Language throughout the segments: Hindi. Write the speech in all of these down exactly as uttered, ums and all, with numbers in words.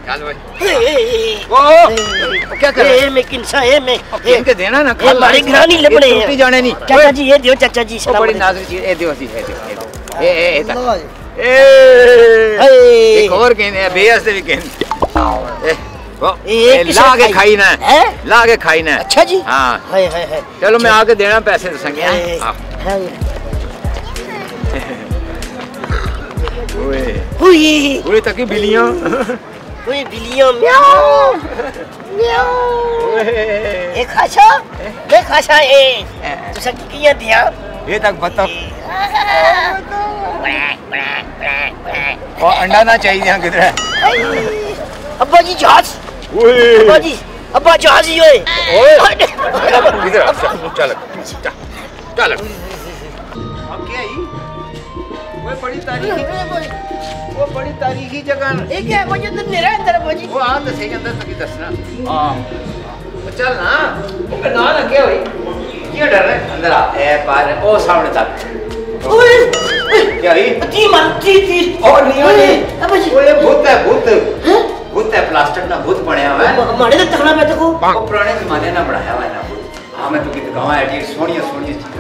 चल भाई ओ क्या कर रहा है? मैं किनसा है मैं इनके देना ना ये हमारे घर नहीं लपड़े टूटी जाने नहीं। चाचा जी ये दियो चाचा जी ओ बड़ी नाजुक चीज ए दियो सी ए दियो ए ए ए एक और कहने बेअस भी कहने ए ला के खाई ना है ला के खाई ना। अच्छा जी हां हाय हाय हाय चलो मैं आके देना पैसे तो संगे हां ओए हुई ओए तक बिल्लियां ओए बिल्लियां म्याऊ म्याऊ ए खासा मैं खासा ए तू सब किया दिया ये तक बतख और अंडा ना चाहिए किधर है अब्बा जी जहाज अब्बा जी अब्बा जहाज ही ओए इधर चल चल चल अब क्या ही वो बड़ी तारीखी वो बड़ी तारीखी जगह एक है मुझे तो मेरा अंदर बाजी वो आ तो सही अंदर तक दसना हां तो चल ना उनका ना ना क्या हुई क्यों डर रहे अंदर आ ए पार ओ सामने तक ओए क्या ही ती मन ती ती और नहीं होने अब्बा जी वो ये भूत है भूत भूत है प्लास्टिक ना भूत बनया हुआ है हमारे तो तगड़ा मैं तो को पुराने जमाने ना बनाया हुआ है ना भूत हां मैं तो की दिखाऊं एडी सोनिया सोनिया चीज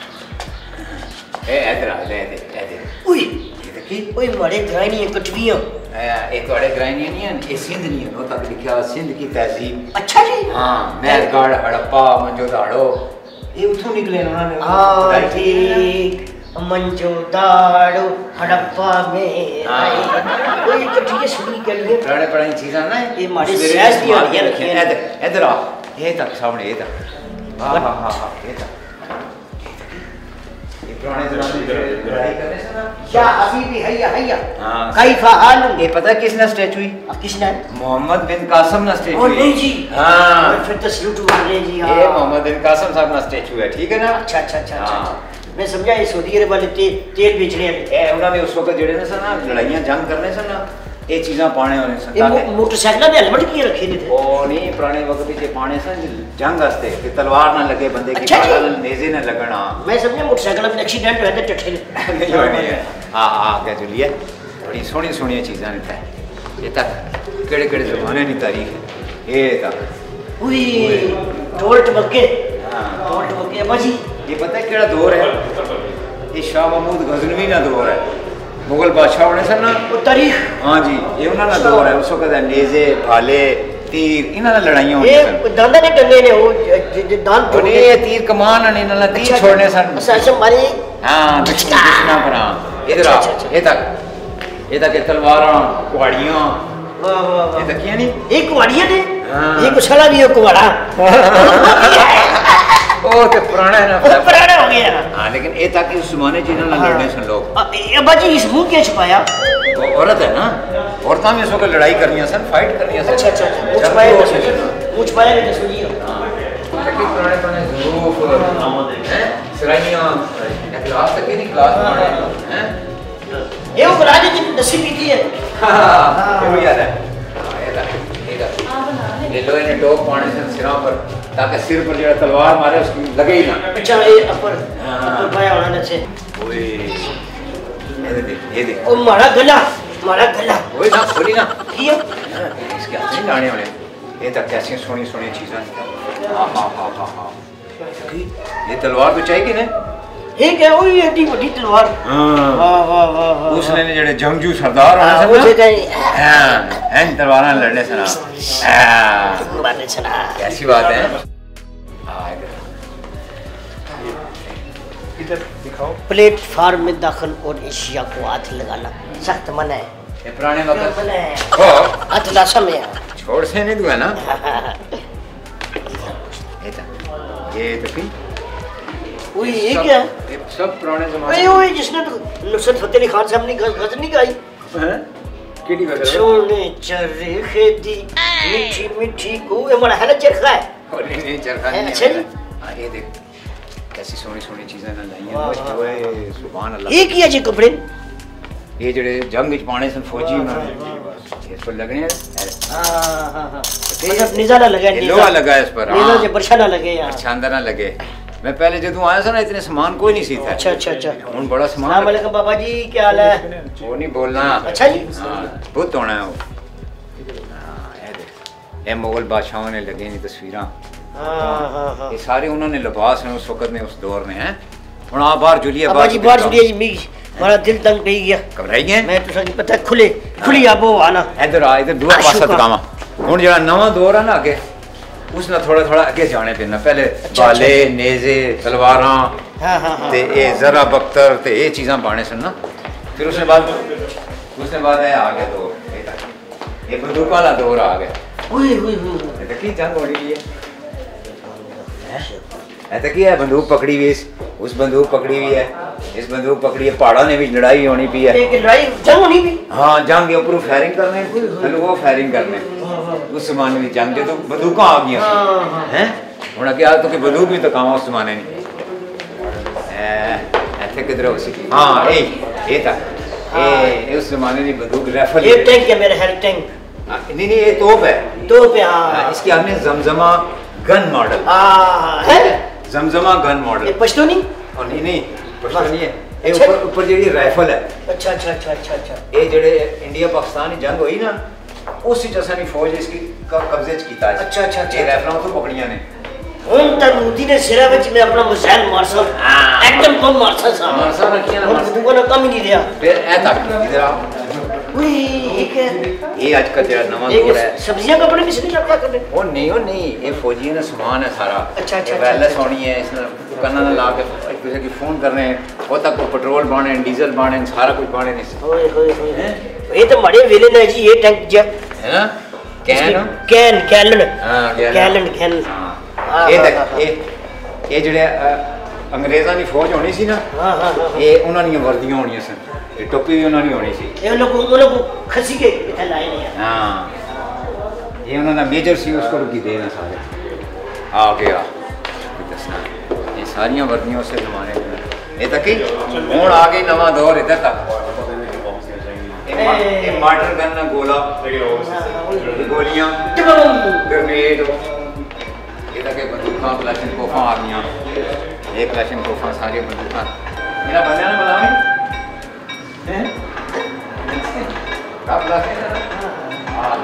ए इधर आ ले दे दे ओए ये देखी ओए मारे ग्राइनी कटवियां ए तोड़े ग्राइनी नहीं है ये सिंध नहीं है नो तक लिखा सिंध की तहजीब अच्छा जी हां मेहरगढ़ हड़प्पा मंजोदाड़ो ये उठो निकले उन्होंने हां ठीक मंजोदाड़ो हड़प्पा में आई ओए कटवियां सुनी के लिए पुराने पुरानी चीजें ना ये मारे सहज की हड्डियां रखी हैं इधर इधर आ ये तक सामने ये तक हां हां हां ये तक पुराने जमाने में लड़ाई करने से ना क्या हबीबी हैया हैया हां कैफा हाल ये पता है किसने स्टैचू हुई किसने मोहम्मद बिन कासिम ना स्टैचू ओ नहीं जी हां फिर तो सल्यूट बोले जी हां ये मोहम्मद बिन कासिम साहब ना स्टैचू है ठीक है ना अच्छा अच्छा अच्छा अच्छा मैं समझा ये सऊदी अरब वाले तेल तेल बेचने वाले ए उन्होंने उस वक्त जेड़े ने ना लड़ाइयां जंग करने से ना ये चीज़ां पाने होने से ये मोटरसाइकिल पे हेलमेट किए रखे थे ओ नहीं पुराने वक्त में ये पाने से जंग वास्ते कि तलवार ना लगे बंदे की अच्छा बाल नेज़े ना लगना मैं समझा मोटरसाइकिल पे एक्सीडेंट हुआ था टट्ठे नहीं होनी है हां हां क्या चलिए बड़ी सोनी सोनी चीज़ां ने था ये तक केड़े केड़े ज़माने की तारीख है ये तक ओए टोल टमके हां टोल टमके बाजी ये पता है केड़ा दौर है ये शाह महमूद गजनवी ना दौर है मुगल बादशाह होने से ना वो तारीख हाँ जी ये उन्होंने दौर है उस वक्त नेज़े भाले तीर इन्होंने लड़ाइयां होनी ये दांदा ने टंगे ने वो दान तोड़े ये तीर कमान ने इन्होंने तीर छोड़ने सन अच्छा मारे हाँ दुश्मन पर इधर आ ये तक ये तक तलवारां कुहाड़ियां वाह वाह ये तकिया नहीं एक कुहाड़ियां ने हाँ ये कुछला भी है कुहाड़ा ओ ते पुराना है ना पुराना हो गया हां लेकिन ए ताकि उस जमाने च इन्होंने लड़ने सन लोग अब्बा जी इस मुंह क्या छुपाया वो औरत है ना औरतां भी इसको लड़ाई करनी सन फाइट करनी सन अच्छा अच्छा मुंह छुपाया मुंह छुपाया नहीं सुनिए हां कितने पुराने पुराने ज़रूफ हैं सराइयां क्लास तक नहीं क्लास पढ़े हैं ये वो राजे की नसीब की है हां ये याद है ये लो इन्हें टोप पाने से सिरों पर ताकि सिर पर जो तलवार मारे उसकी लगे ही ना अच्छा ये अपर अपर पाया होना से ओए ये देख ये देख ओ मारा गला मारा गला ओए ना खोली ना कियो इसके हाथ में लाने वाले ये तक कैसी सोनी सोनी चीजें हां हां हां हां ये तलवार तो चाहिए ना ठीक है वो ये एडी बड़ी तलवार हां वाह वाह वाह उसने ने जेड़े जंगजू सरदार होने से उसे कहीं हां हैं तलवारां लड़ने से ना हां मारने से ना कैसी बात है हां इधर दिखाओ प्लेटफार्म में दाखिल और एशिया को हाथ लगाना सख्त मना है ये पुराने वक्त ओ हाथ लाशा में छोड़ से नहीं दूंगा ना ये तो ये तो फिर ओए ये क्या ये सब पुराने जमाने ओए ओए जिसने तो नुसरत फतेह अली खान साहब ने गजल गाई हैं केडी गजल सोने चरखे दी मीठी मीठी को ये हमारा है ना चरखा है और नहीं नहीं चरखा नहीं अच्छा जी हां ये देख कैसी सोनी सोनी चीजें ना लाईयां ओए सुभान अल्लाह ये किया जी कपड़े ये जेड़े जंग विच पाने सन फौजी उन्होंने इस पर लगने हां हां हां मतलब निजा ना लगे लोहा लगा इस पर निजा जे बरछा ना लगे यार अच्छा अंदर ना लगे मैं पहले जब आया था ना इतने सामान कोई नहीं सी था अच्छा अच्छा अच्छा हुन बड़ा सामान अस्सलाम वालेकुम बाबा जी क्या हाल है वो नहीं बोलना अच्छा जी हां बहुत होना है वो ये मुगल बादशाहों ने लगे नी तस्वीर। हाँ हाँ हाँ ये सारे उन्होंने लिबास हैं उस वक्त में, उस दौर में हैं। हुण आप बाहर जुलिए बाजी बाहर जुलिए जी मी बड़ा दिल तंग पई गया। घबराई गए मैं तो सच पता खुले खुली आबो आना इधर आ इधर दूआ पासा तकावा। हुण जेड़ा नवा दौर है ना अगे उसने थोड़ा थोड़ा अगे जाने पैना। पहले बाले नेजे तलवारां हाँ हाँ ते ये जरा बख्तर ते ये चीज़ां पाने सन ना। फिर उसने बाद उसने बाद ये आ गया दौर, ये बंदूक वाला दौर आ गया। ओए ओए ओए देखी जंग हो रही है ऐसा की है, बंदूक पकड़ी हुई उस बंदूक पकड़ी हुई है, इस बंदूक पकड़ी है। पहाड़ा ने भी लड़ाई होनी पी है, लड़ाई जंग होनी भी। हाँ जंग के ऊपर फायरिंग करने फिर वो फायरिंग करने उस जमाने में जंग जो तो बंदूक आ गई हैं। हुण अगे आ तो कि बंदूक भी तो काम उस जमाने में ऐसे किधर हो सी। हाँ ए ये तक ये उस जमाने की बंदूक राइफल। ये टैंक है मेरा हेड टैंक। नहीं नहीं ये तोप है तोप है। हाँ इसकी आपने जमजमा गन मॉडल है जमजमा गन मॉडल। ये पश्तूनी और नहीं नहीं पश्तूनी है ये ऊपर ऊपर जेडी राइफल है। अच्छा अच्छा अच्छा अच्छा अच्छा ये जेडे इंडिया पाकिस्तान की जंग हुई ना उसी जैसा नहीं फौज इसकी कब्जे च कीता है। अच्छा अच्छा ये राइफलों तो पकड़ियां ने हुन तक मोदी ने सिरा विच मैं अपना मिसाइल मारसा एकदम कम मारसा सा मारसा रखियां ना बंदूकों ने कम ही नहीं दिया। फिर ए तक इधर आ ओए एक ये आज का तेरा नवा दौर है। सब्जियां कपड़े में से क्या करने ओ नहीं ओ नहीं ये फौजी ने सामान है सारा। अच्छा अच्छा वायरलेस होनी है इसने कन्ना ना ला के किसी की फोन करने वो तक पेट्रोल बाणे डीजल बाणे सारा कुछ बाणे नहीं। ओए होए होए ये तो बड़े विलेन है जी। ये टैंक जे है ना कैन कैन कैलन हां कैलन कैन ये तक ये ये जेडे अंग्रेज़ां दी फौज होनी सी ना। हां हां ये उन्हां दी वर्दियां होनी सन ये टोपी भी उन्हां दी होनी सी। ये लोग वो लोग खसी के इधर लाए नहीं। हां ये उन्हां दा मेजर सी उसको रुकी देना सारे आ गया दसना ये सारियां वर्दियां उस जमाने में। ये तक ही हुण आ गई नवा दौर इधर तक। ये मार्टर गन ना गोला गोलियां ग्रेनेड ये तक बंदूकां क्लैशन कोफा आ गई। ये क्लैशन कोफा सारी बंदूकां मेरा बंदा ने बुलावे हैं कब लाके हां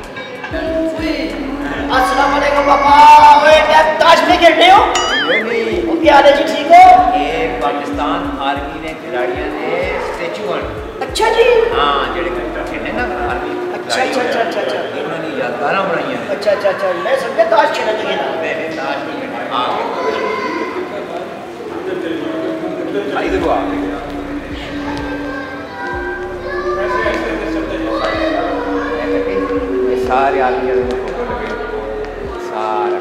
अस्सलाम वालेकुम पापा। ओए क्या ताश में खेल रहे हो? नहीं वो क्या हाल है जी ठीक हो? ये पाकिस्तान आर्मी ने खिलाड़ियों ने स्टैचू बन। अच्छा जी हां जेडे क्रिकेट खेलने ना आर्मी। अच्छा अच्छा अच्छा अच्छा अच्छा इन्होंने यादगारां बनाई हैं। अच्छा अच्छा अच्छा मैं समझा ताश खेलने लगे ना। मैंने ताश में हां इधर आ ये सारे आदमी फोटो लगे सारा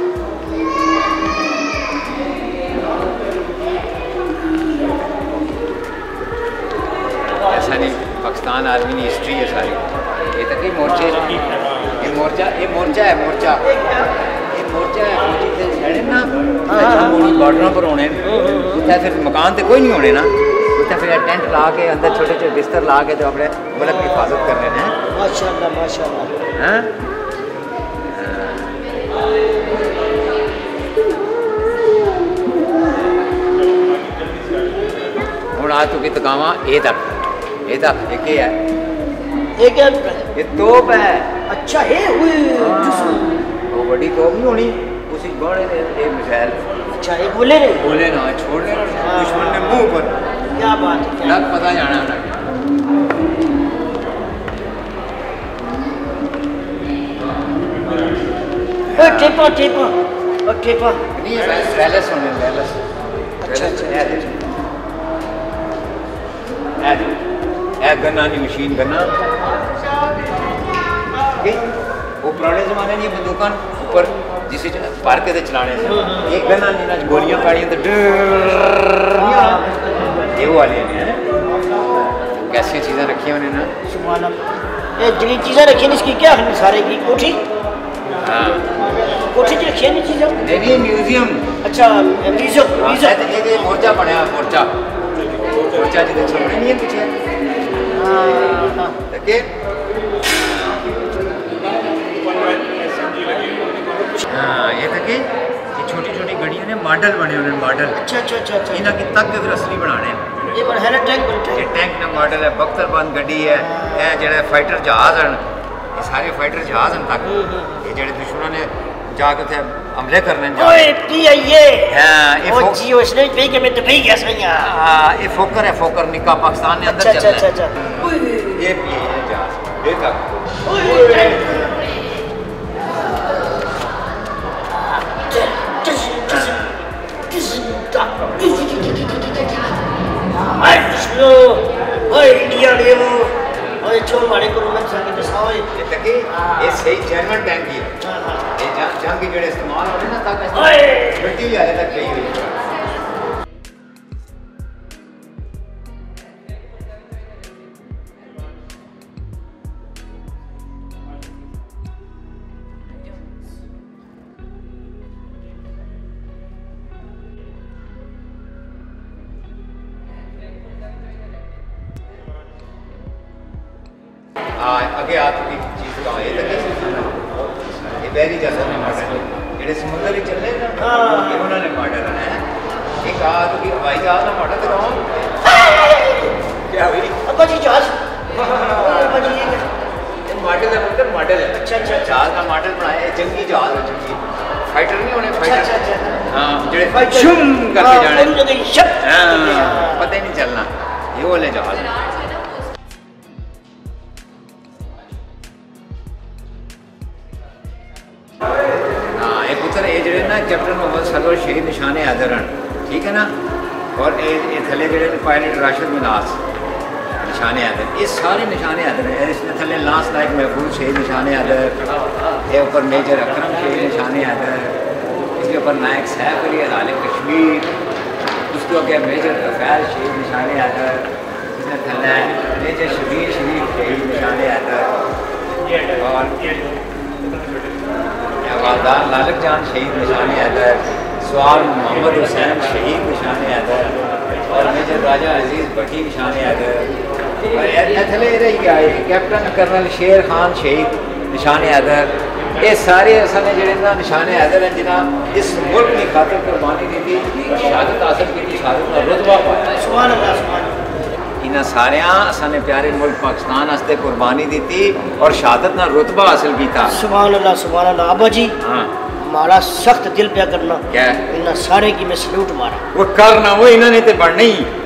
ऐसा नहीं पाकिस्तान आर्मी की हिस्ट्री है सारी। ये तक ही मोर्चे ये मोर्चा ये मोर्चा है मोर्चा ये मोर्चा है फौजी ते छड़े ना मोड़ी बॉर्डरों पर होने उत्थे फिर मकान तो कोई नहीं होने ना उत्थे फिर टेंट ला के अंदर छोटे छोटे बिस्तर ला के तो अपने मुल्क की हिफाजत कर रहे हैं। माशाल्लाह माशाल्लाह हैं हुण आ चुकी तकावा ए तक ए तक एक ही है ये क्या ये तोप है। अच्छा है हुई वो बड़ी तोप नहीं होनी उसी बड़े एक मिसाइल। अच्छा ये बोले नहीं बोले ना छोड़ने दुश्मन ने मुंह पर क्या बात है लग पता जाना ना ओ टेपा टेपा ओ टेपा नहीं बैलेंस होने बैलेंस। अच्छा अच्छा ऐ ऐ गन्ना की मशीन गन्ना वो पुराने जमाने की बंदूकां ऊपर जिसे भर के चलाने से एक गन्ना नहीं गोलियां पाड़ियां तो ये वो वाले हैं कैसी चीज़ें रखी हैं उन्होंने ना। सुभान अल्लाह ये जितनी चीज़ें रखी हैं इसकी क्या है सारे की कोठी। हाँ कोठी की रखी है नहीं चीज़ें नहीं नहीं म्यूजियम। अच्छा म्यूजियम म्यूजियम ये मोर्चा बनया मोर्चा मोर्चा जिधर छोड़ने नहीं है पीछे। हाँ देखिए हाँ ये देखिए ये छोटी छोटी गड्डियां ने मॉडल बने हुए मॉडल। अच्छा अच्छा अच्छा अच्छा इन्हें की तक फिर असली बनाने ये बन है ना टैंक बन ये टैंक ना मॉडल है बख्तर बंद गड्डी है ये जेड़ा फाइटर जहाज हैं ये सारे फाइटर जहाज हैं तक ये जेडे दुश्मनों ने जाके थे हमले करने जा ओए पी आई ये हां ये ओ जी उसने पे के मैं तो पे गया सही हां ये फोकर है फोकर निका पाकिस्तान ने अंदर चल रहा है अच्छा अच्छा अच्छा ये पी है जहाज देखा ओए इंडिया ले वो ओए छोड़ मारे को मैं संग के सावे ये तक ये सही जर्मन टैंक है हां हां ये जंग के जेड़े इस्तेमाल होने ना ताकि ओए मिट्टी हाले तक गई हुई आगे आ चुकी चीज का ये तक ये बैरी जैसा ने मॉडल जेडे समुद्र ही चल रहे ना ये उन्होंने मॉडल है एक आ तो कि हवाई जहाज ना मॉडल दिखाओ क्या हुई अब्बा जी जहाज अब्बा जी ये मॉडल है मतलब मॉडल है अच्छा अच्छा जहाज का मॉडल बनाया है जंगी जहाज है जंगी फाइटर नहीं होने फाइटर अच्छा अच्छा हां जेडे शुम करके जाने हां पता ही नहीं चलना ये वाले जहाज कैप्टन मोहम्मद सरवर शहीद निशाने आदरण ठीक है ना और ये थले जो पायलट राशिद मिनास निशाने आदर ये सारे निशाने आदर हैं इसमें थले लांस नायक महफूज शहीद निशाने आदर ये ऊपर मेजर अकरम शहीद निशाने आदर इसके ऊपर नायक सैफ अली अदाल कश्मीर उसके आगे मेजर रफैल शहीद निशाने आदर इसमें थले मेजर शबीर शरीफ शहीद निशाने आदर और हवालदार लालक जान शहीद निशाने आदर सवाल मोहम्मद हुसैन शहीद निशाने आदर और मेजर राजा अजीज भट्टी निशाने आदर थले रही आए कैप्टन कर्नल शेर खान शहीद निशाने आदर ये सारे असाने जेडे ना निशाने आदर हैं जिन्हें इस मुल्क की खातिर कुर्बानी दी थी और शहादत हासिल की थी शहादत का रुतबा पाया सुभान अल्लाह सुभान इन्हें सारे असाने प्यारे मुल्क पाकिस्तान वास्ते कुर्बानी दी थी और शहादत ना रुतबा हासिल किया सुभान अल्लाह सुभान अल्लाह अब्बा जी हाँ मारा सख्त दिल पे करना क्या इन्हें सारे की मैं सल्यूट मारा वो करना वो इन्होंने तो बढ़ना ही